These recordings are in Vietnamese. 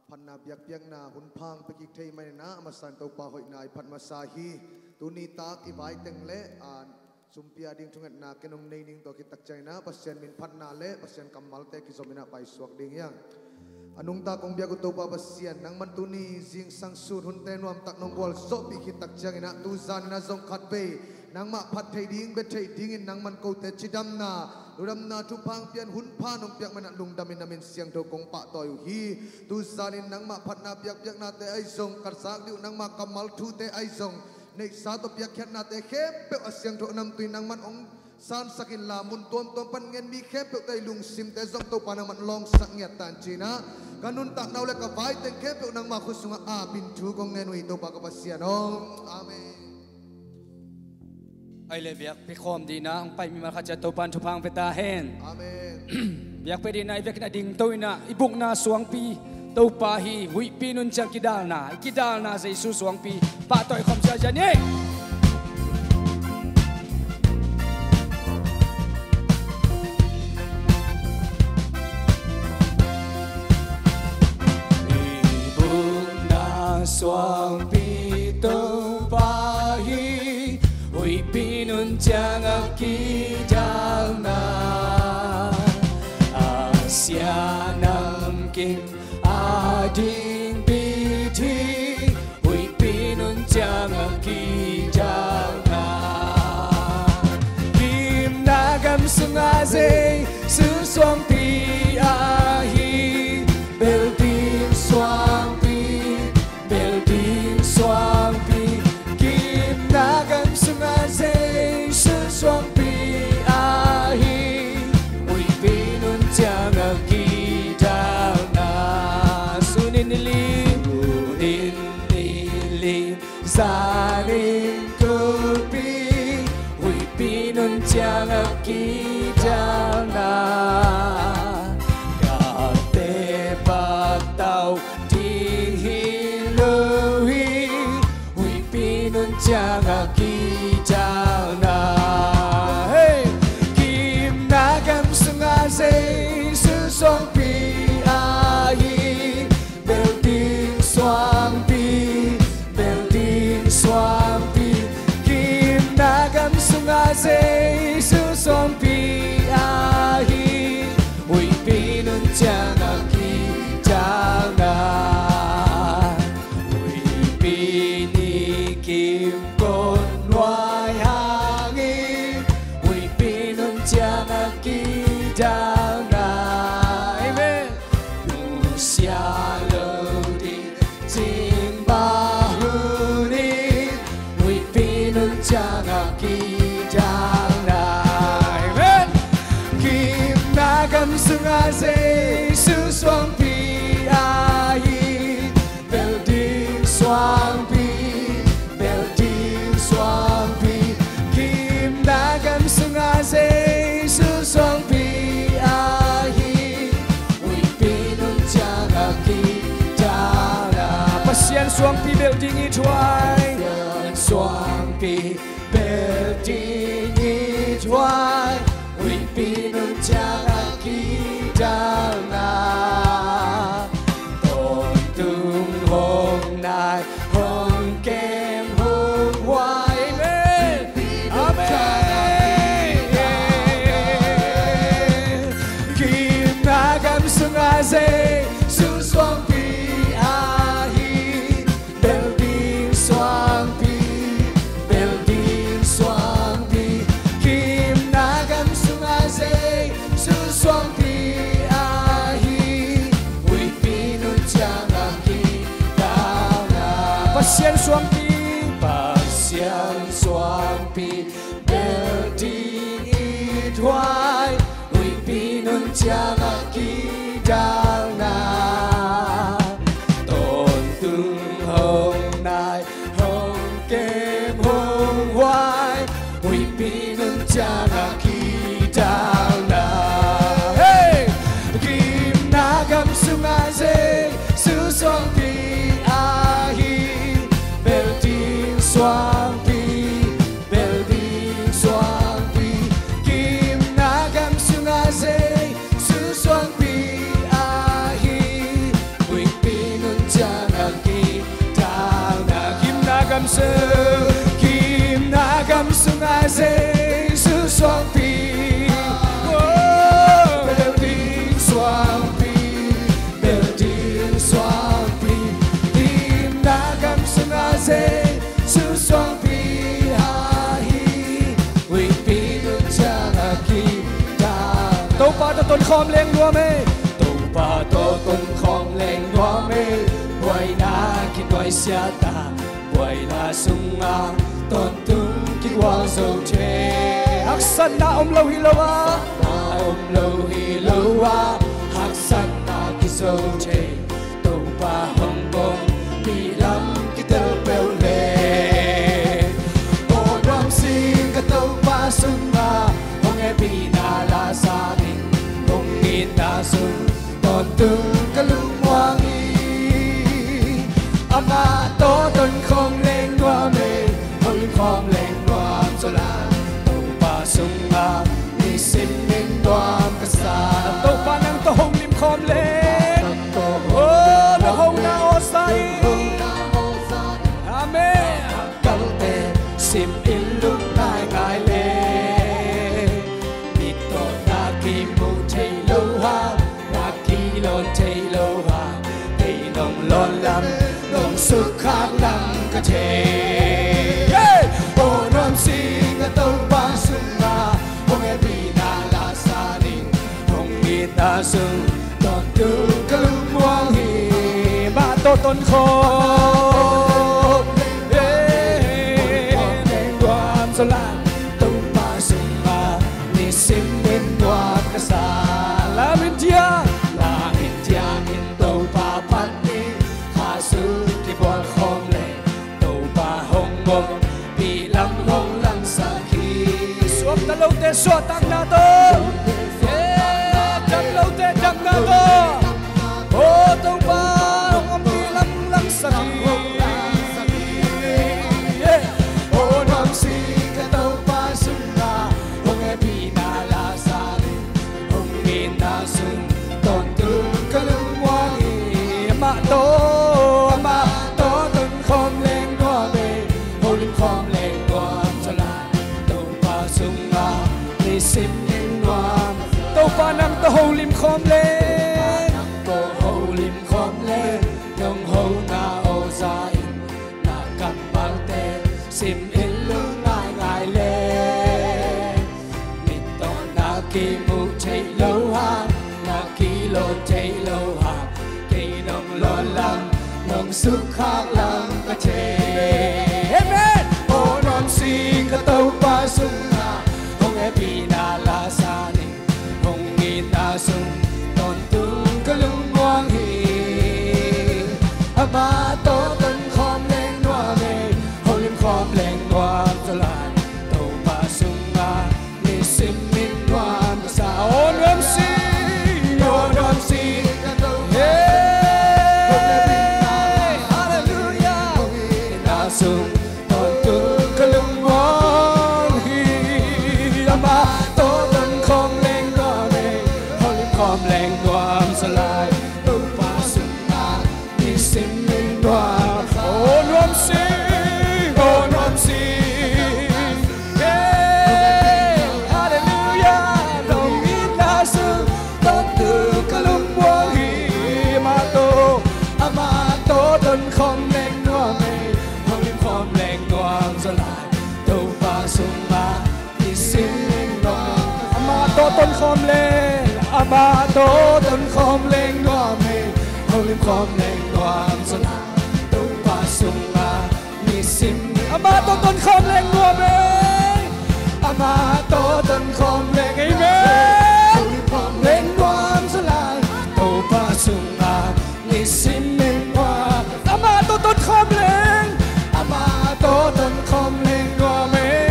พันนาเบียกเบียงนาหุ่นพังไปกิกเทยไม่นามาสันตัวป่าหอยนายพันมาสาฮีตุนีตากอีใบเต็งเละสุมพิอาดิ่งทุงเงินนาเกนมเนนิ่งตัวกิตักใจนะปัสเซนมินพันนาเละปัสเซนกำมัลเตกิสมินาไปสวกดิ่งยังanung ta kong biago to babasian nang mantuni jing sang sud hun tenwam tak nonggol so pi khitak jangina tu zan na zong khat pe nang ma phat thei ding be thei ding in nang man ko te chidam na tu phang pian hun pha nong piak man lung damin namin siang do kong pa toy hi tu zan in nang ma phat na piak na te ai zong kar sak diu nang ma kamal thu te ai zong nei sa to piak khet na te khem pe asyang do nam tu nang man ong san sakin la mun tom pan ngen mi khem pe tai lung sim te zong to panang man long sak ngiat tan china kanun tak naule ka vai ten ke pe nang ma khusunga a bin thu kong ngen wi to pa ka pasian ong amen ai le biak pe khom di na ang pai mi ma kha cha to pan thu phang pe ta hen amen biak pe di na biak na ding toina ibuk na suang pi to pa hi hui pi nun chang kidal na sei su suang pi pa toy khom cha ja ni Soang pi to pahi hui pinun chang aki jang na Asia nam kim ading pi thi hui pinun chang aki jang na Kim nagam sunga zay su soang pi ahi bel tim soang Soang pi kim nagam sunga zay su soang pi ahi ui pinun chang aki dang na sunin nilim zanin kupi ui pinun chang aki dang na kate patau chang aki chang na hey kim nagam sunga zay su soang pi ahi bel ting soang pi kim nagam sunga zay su soang pi ahi ui pinun chang aki chang na kim con loài hàng in ui pinun chang aki dang na amen lucia lo di jing ba hu ni ui pinun chang aki dang na amen kim nagam sunga zay su soang pi ahi bel ding soang pi Soang pi kim nagam sunga zay su soang pi ahi ui pinun chang aki dang na pasian soang pi bel ding i twai soang pi bel ding i twai ui pinun chang aki dang na ton tung hong nai hong kem zay su soang pi ahi bel ding soang pi kim nagam sunga zay su soang pi ahi ui pinun chang aki dang na pasian soang pi bel ding i twai ui pinun chang aki dang na tôn tương hồng nai hồng kem hồng hoài ui pinun chang aki dang na hey kim nagam sunga zay su soang pi ahi bel ding soang pi kim nagam sunga zay su kim na gam sung a se su xoang pi bel tin xoang pi bel tin xoang pi kim na gam sung a se su xoang pi ha hi wi pi nun chang a ki ta tàu pa to ton khom leng lua me tàu pa to ton khom leng lua me quay na ki quay sia ta quay la sung a ton tung ki wa zo che hak san na lâu hi lâu a lâu hi lâu a hak san na ki zo che tàu pa hong bong pi lam ki tel pel le o ram sing ka tàu pa sung a hong e pi na la sa ning hong ni ta sung ton tung ka lung wang ama to ton khom leng noa me hoi khom leng noa cho la to pa sung a ni sim ning noa ka sa to pa nang to hong lim khom leng o na hong na o sai amen kal te sim in lung nai ngai le ni to na ki mu thei lo ha na ki lon thei lo ha thei nong lon lamสุขข้างนังกะเทโอ้น้ำสิงะต้องปาสุมาหงเอปีนาลาซาดิงหงมีตาสุงตอนดูกะลุมวางฮีมาโตต้นคอเฮ้แดงความสลายต้องปาสุมานี่สิมเป็นตัวกษาลามินเทียอินโตปาพันนีขาสุบอลคอมเลยตัวป่าหงบงปีลำหงลังสักขีสวมตะลุเตสวตังนาโตจังลุเตจังนาโตโอ้ตัวป่าหงปีลำลังสักขีโอ้น้ำสีกะตัวป่าสุนาหงเอปีนาลาซาลิหงมีนาสุนตอนตุกะลุงวางีมาโตมาคอมเลงนัวเมโฮลิมคอมเลงนัวสลายตัวปาสุงอาในสิบเลงนัวตัวปานังตัวโฮลิมคอมเลงตัวโฮลิมคอมเลงยองโฮนาโอซาอินนากัมบังเตสิมอินลุงง่ายง่ายเลมิตอนนากีมุเทโลฮานากีโลเทโลฮากีนองโลลังน้องสุขข้างหลังกะเทเอเมนโอ้น้องสิงกะเต้าปาสุงนาหงเอปีนาลาซาลิหงมีตาสุงตอนตุงกะลุงวางฮีอามาโตต้นคอมแรงนัวเมโฮลิมคอมแรงนัวสลายเต้าปาสุงนามีสิมมินนัวภาษาโอ้น้องสิโอ้น้องสิสุงตอนตุกะลุงวางฮีอามาโตต้นคอมแรงนัวเมโฮลิมคอมแรงนัวสลายตัวปาสุงนามีสิมมินนัวโอ้น้ำสิโอ้น้ำสิเฮ้ฮาเลลูยาโลมินาสุงตอนตุกะลุงวางฮีมาโตอามาโตต้นคอมแรงนัวเมคอมแรงนวงสลายตัวปาสุงมาที่สิ้นนวงอามาโตต้นคอมแรงอามาโตต้นคอมแรงนวงเมเขาลิมคอมแรงนวงสลายตัวปาสุงมาที่สิ้นอามาโตต้นคอมแรงนวงเมอามาโตต้นคอมแรงไอเมแรงนวงสลายตัวปาสุงมาที่สิ้นนวงอามาโตต้นคอมแรงมาโตต้นคอมเลงนัวเม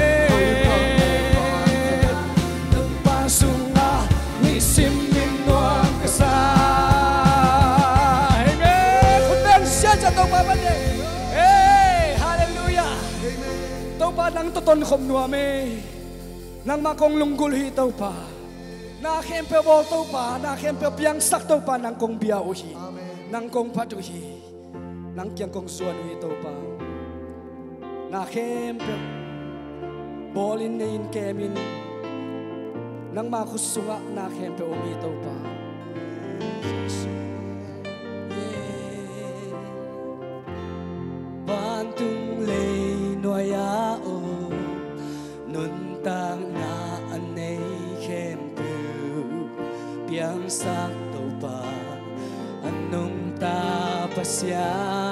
ตุปาสุงอานิสิมมินนัวกษาเอเมนคุณเดินเสียจะต้องมาบันเดเอ้ฮาเลลูยาตุปานังต้นคอมนัวเมนังมาคงลุงกุลฮีตุปานาเข้มเปบอลตุปานาเข้มเปเปียงสักตุปานังคงเบียอุฮีนังคงพัดอุฮีนังเกียงคงส่วนอุฮีตุปา na khem pe bolin nei in kemin nang ma khusunga na khem pe omi to pa ban tung le noya o nun tang na anei khem pe piang sak to pa anong ta pasya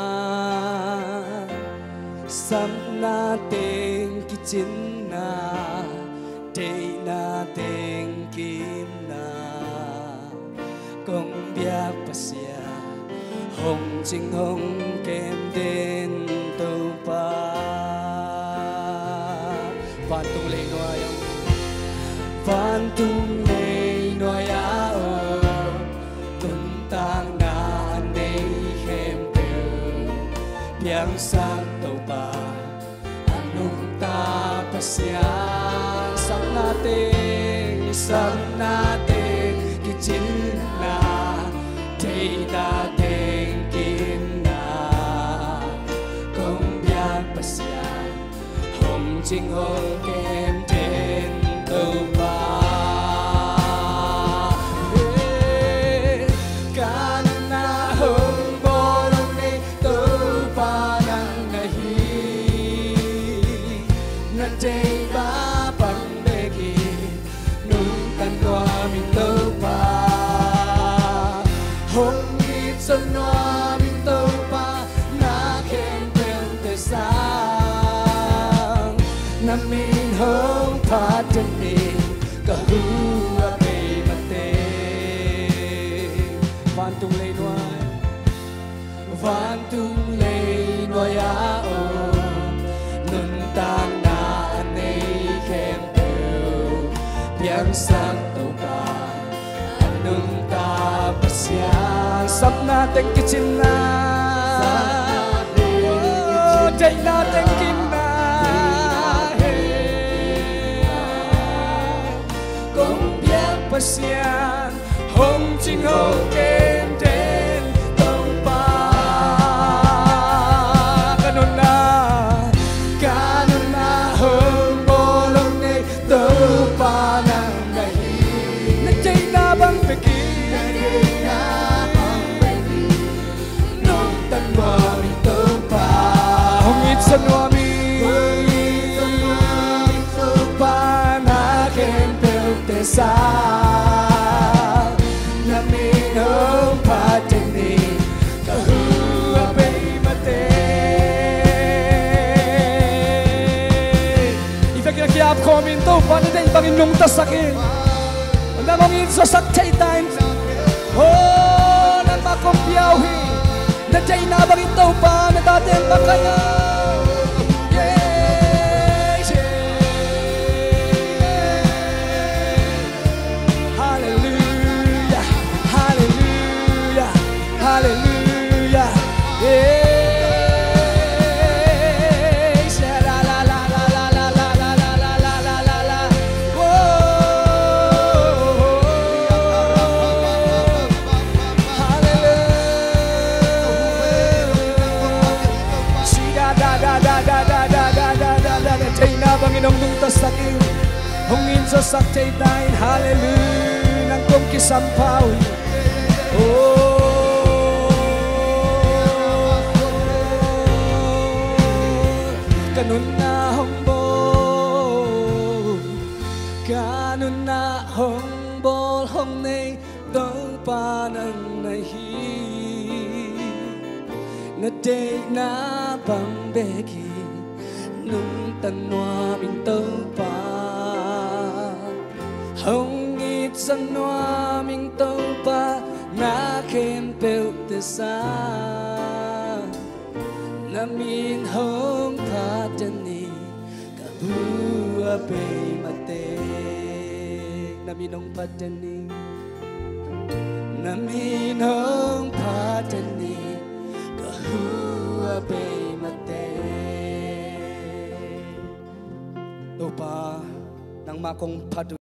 sam na teng kichin na day na teng kim na kong biak pasya hong ching hong kem den to pa van tung lei noa yang van tung lei noa ya o tun tang na nei khem pe piang sang to pa anong ta pasya sang natin kichin na day na teng kim na kong biak pasya hong ching hong kem den to pa Namin hong patani kahua pe mate van tung lei noai a o nun tang na nei khem pe piang sang to pa anung ta pasya sap na teng kichin na day na teng kim na pasyan hong ching hong kem den tong pa ganun na hong bolong nei to pa nang nahi na chay na bang peki nong tan mo mi to pa hong it sa no mi to pa na kem pe te sa Komin to pan day bangin nung tasakin na mongin so sak chay time oh nan makompiyaw hi na chay na bangin to pa na datin bakaya hallelujah hallelujah hallelujah yeah. Banginong nung tasakin hongin sa saktay dain hallelujah nang kong kisampaw ganun na hongbol hong nay dong panang nahi na day na bambegi nung tan noa min to pa hong it sang noa min to pa na khem pel te sa na min hong patani ka bua pe mate na min hong patani na min hong patani ka bua pe mate to pa nang makong padu